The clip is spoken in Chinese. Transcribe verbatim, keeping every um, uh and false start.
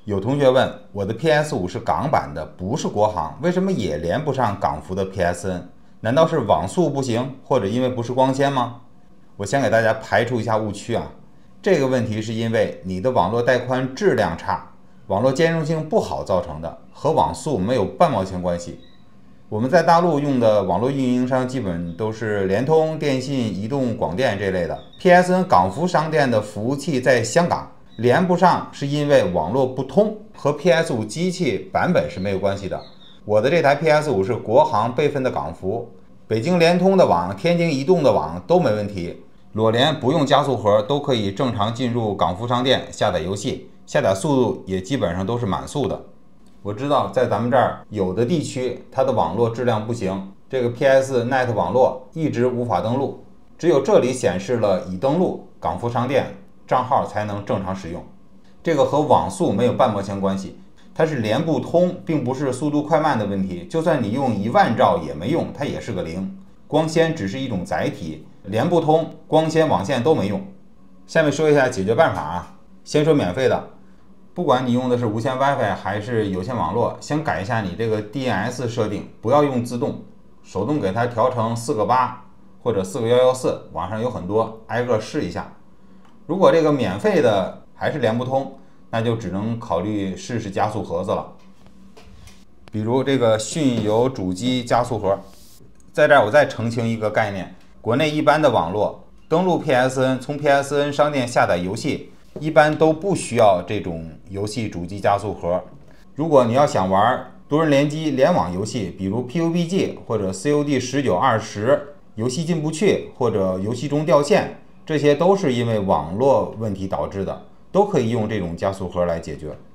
有同学问，我的 P S 五 是港版的，不是国行，为什么也连不上港服的 P S N？ 难道是网速不行，或者因为不是光纤吗？我先给大家排除一下误区啊。这个问题是因为你的网络带宽质量差，网络兼容性不好造成的，和网速没有半毛钱关系。我们在大陆用的网络运营商基本都是联通、电信、移动、广电这类的。P S N 港服商店的服务器在香港，连不上是因为网络不通，和 P S 五 机器版本是没有关系的。我的这台 P S 五 是国行备份的港服，北京联通的网、天津移动的网都没问题。裸联不用加速盒都可以正常进入港服商店下载游戏，下载速度也基本上都是满速的。我知道在咱们这儿有的地区它的网络质量不行，这个 P S Net 网络一直无法登录，只有这里显示了已登录港服商店，账号才能正常使用。这个和网速没有半毛钱关系，它是连不通，并不是速度快慢的问题。就算你用一万兆也没用，它也是个零。光纤只是一种载体，连不通，光纤网线都没用。下面说一下解决办法啊。先说免费的，不管你用的是无线 WiFi 还是有线网络，先改一下你这个 D N S 设定，不要用自动，手动给它调成四个八或者四个一一四，网上有很多，挨个试一下。如果这个免费的还是连不通，那就只能考虑试试加速盒子了。比如这个迅游主机加速盒，在这儿我再澄清一个概念，国内一般的网络登录 P S N， 从 P S N 商店下载游戏，一般都不需要这种游戏主机加速盒。如果你要想玩多人联机联网游戏，比如 P U B G 或者 C O D 十九、二十，游戏进不去或者游戏中掉线，这些都是因为网络问题导致的，都可以用这种加速盒来解决。